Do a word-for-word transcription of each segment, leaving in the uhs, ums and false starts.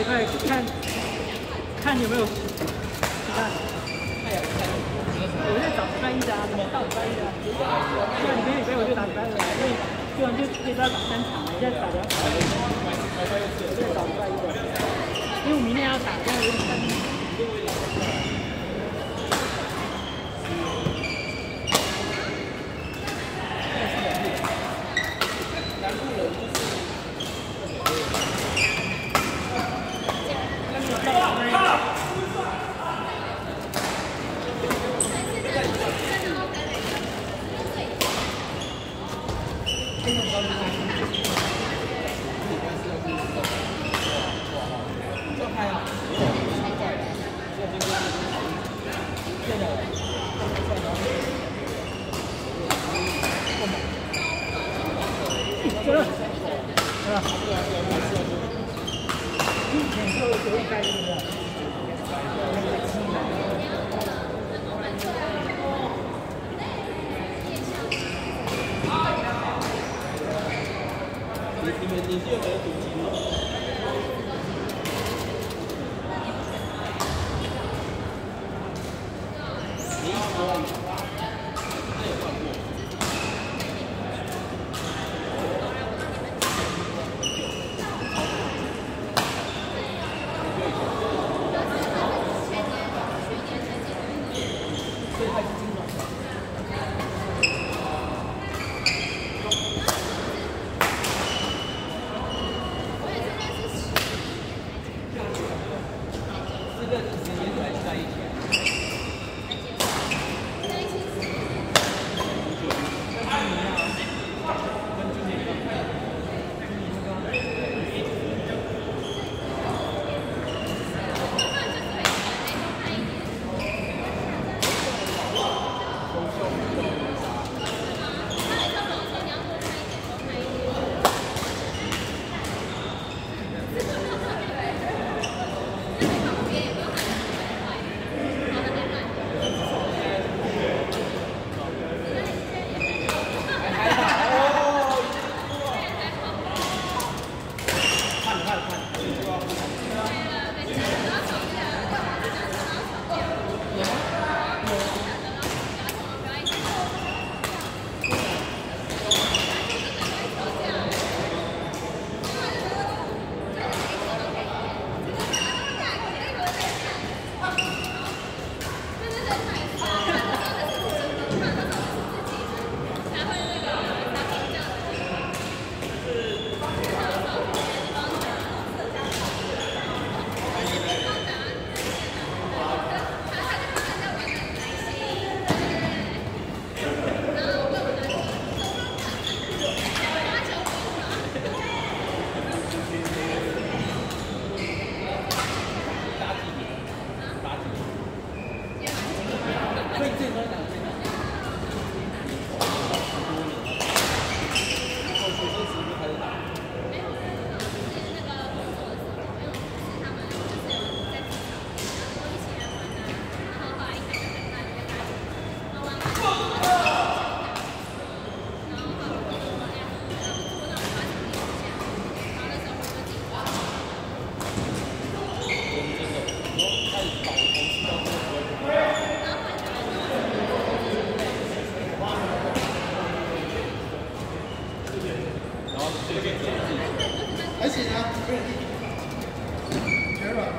礼拜看看有没有其他。我在找礼拜一的啊，怎么到礼拜一的？对啊，你每礼拜我就打礼拜二，所以突然就可以打三场，我现在打两场，我在找礼拜一的，因为我明天要打，现在有点看。 还行啊，全软。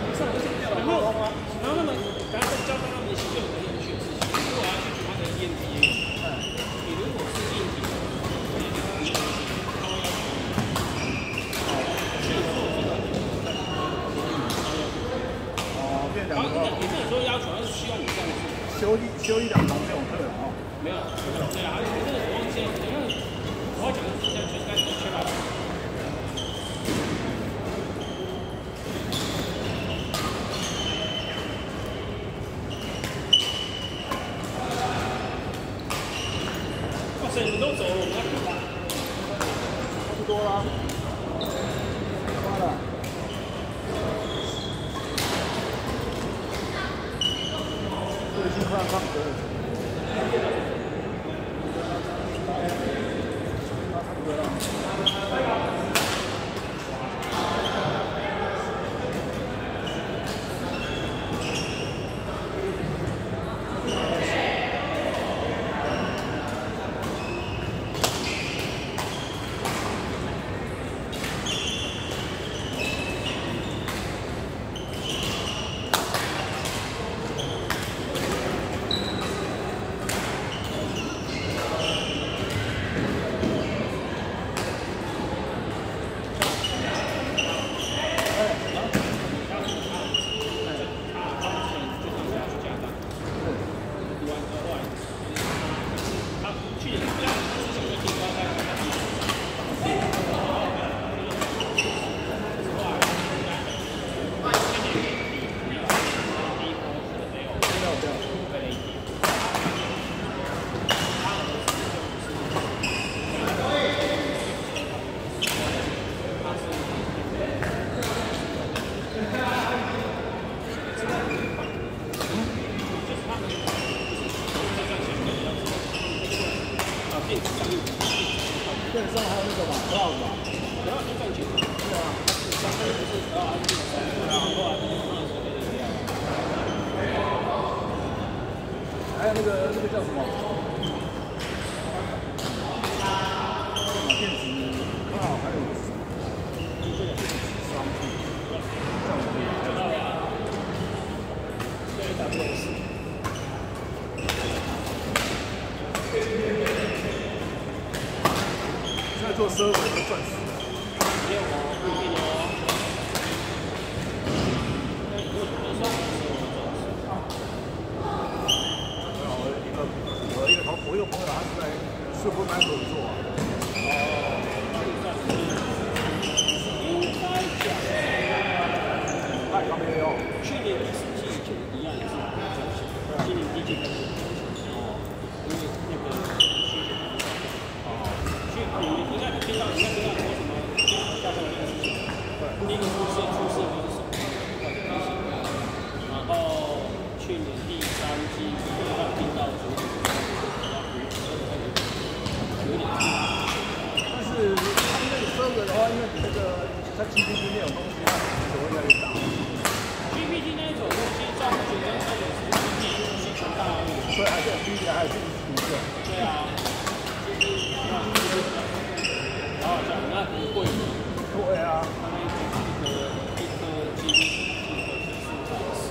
然后然后那么，然后交到他们的就有个有趣的事情，如果要去取他的 E M P A， 你如果是硬体，你他们要去做这个， 哦，变两个。 你这个时候要求是需要你这样做。 修一修一两堂这种课啊？ 没有，对啊，你这个我忘记了，因为我要讲的是在全开始确保。哇塞，你都走了，我们要干嘛？ 差不多啦。发了。最近快放歌了。 线上还有那个吧 ，Cloud 吧， 不要去赚钱。是啊，上面不是十二还是十三？然后后来就是二十个这样。 还有那个那个叫什么？电子 Cloud 还有这个双臂，这样子也可以。对 ，W S。在做奢华的钻石， 没有哦，不一定哦。 我一个我一个同我一个朋友，他是在Superman合作啊。 哦，应该讲， 他他没有。 去年第四季以前一样也是这样想，今年第一季开始哦，因为那个需求很大。哦，去你你看你听到你看听到说什么下降这个事情，第一个出事出事就是手或者机型，然后去年第三季有听到说有点大， 但是他们那个车子的话，因为你那个它 G P T 那种东西，它手会越来越大。 G P T 那一种东西，在目前跟车也是需求大而已。 所以还是有区别，还有去评测。 对啊，就是然后讲那很贵的。 对啊。 它那一种一颗一颗 G P T 一颗是四百四。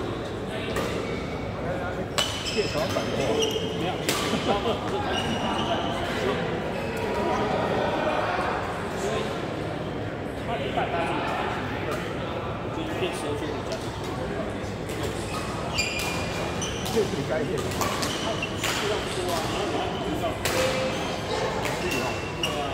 看它那电床板的， 没有，他们不是它是在所以它一百八十五，就是变蛇出的价值。 这是该变的。 它数量不多啊，然后你要知道。对啊。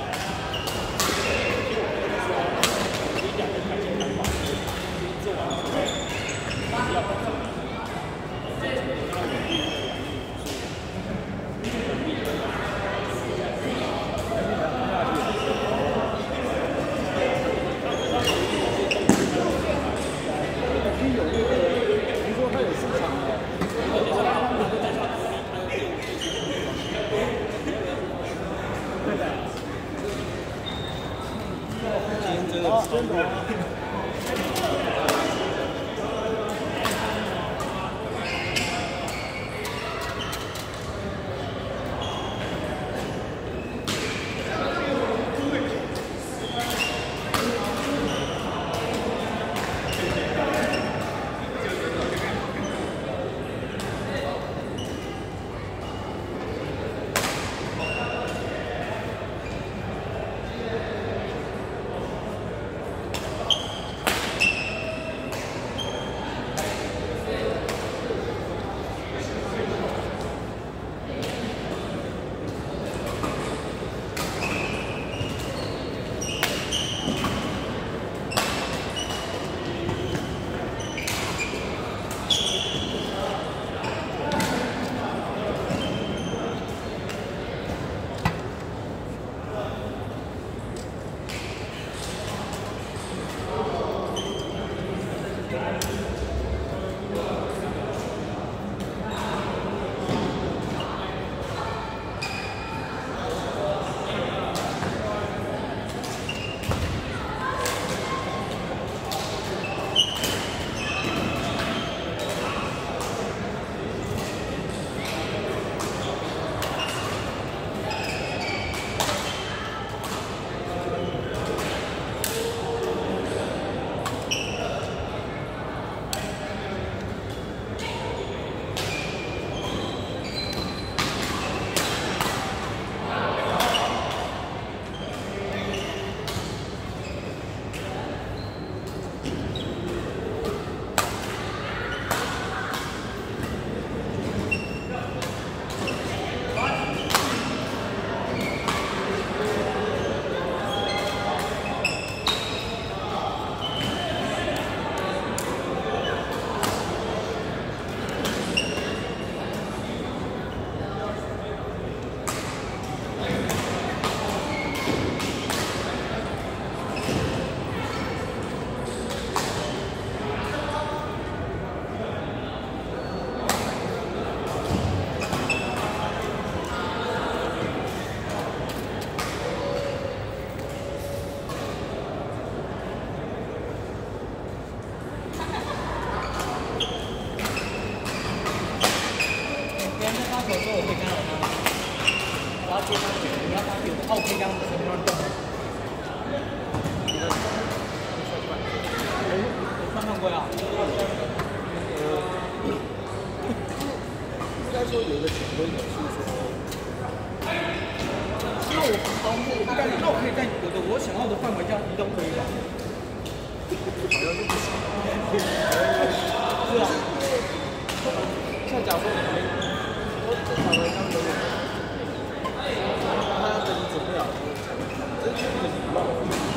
两个开心看法，做完之后，不要保证这样子的它稳定的良率是稳定的。 已经有那个，比如说它有市场了，对的。今天真的超热。 哦，可以这样子随便乱动。我我穿上过呀。 呃，应该说有一个潜规则是说， 那我防护大概那我可以在我的我想要的范围下移动可以吗？ 好像是不行。 是啊。 像假如说我们说正常人他们都有，他要跟你走不了，这是一个礼貌。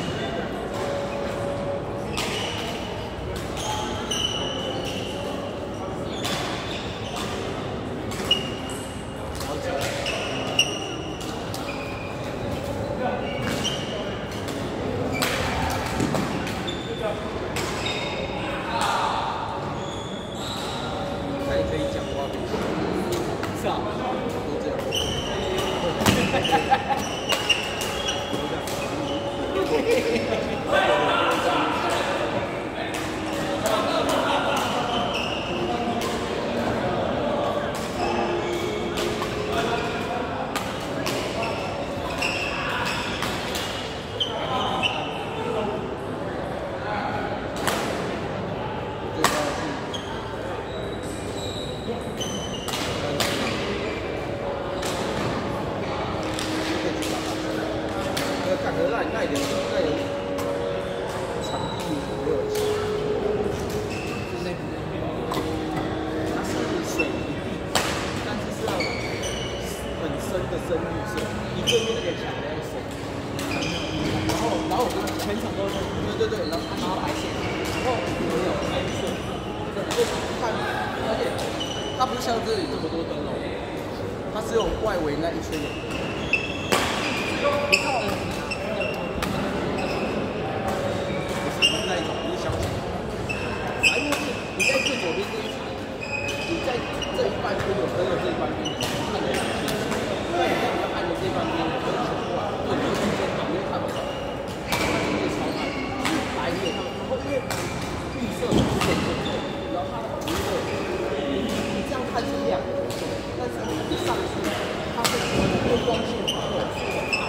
是啊， 都这样。感觉那那一点那有场地没有钱，就是那它是水泥地，但是是要很深的深绿色，一个月那个墙那样深。然后然后我就全场都是，对对对，然后他拿白线，然后没有白色，对，就看，而且它不是像这里这么多灯笼，它只有外围那一圈有灯。你看我。那一种不是小型，反正就是你在最左边这一区，你在这一半边有灯的这一半边，你看得很清楚。但你在比较暗的这一半边，你灯全部啊，对，你中间你会看不到，它中间超暗，白你也看不到。然后因为绿色是显色的，然后它的红色，你你这样看是亮的，但是你上去，它会会光线会很暗，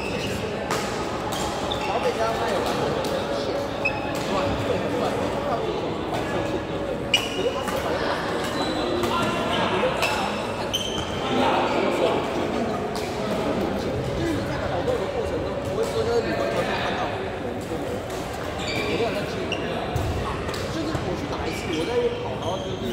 然后再加上它有蓝色的线。对，很短，它不是从白色线的，可是它是白色的，你会看出红色，就是你在跑动的过程中，不会说就是你完全没看到红色的，我都在记录，就是我去打一次，我在那边跑，然后就是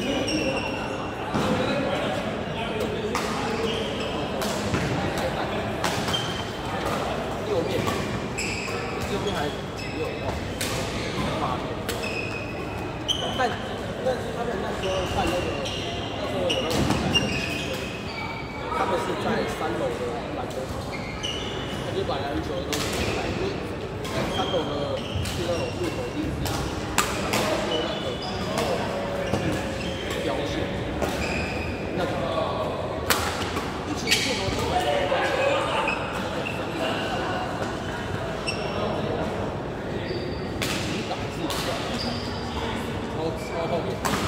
右面，右面还挺右哇。但但是他们那时候看那个，那时候有那个他们是在三楼的篮球场，他就把篮球的东西来，就是三楼的是那种入口地，然后他说那个标线，那个其实这种基本上。超超后面。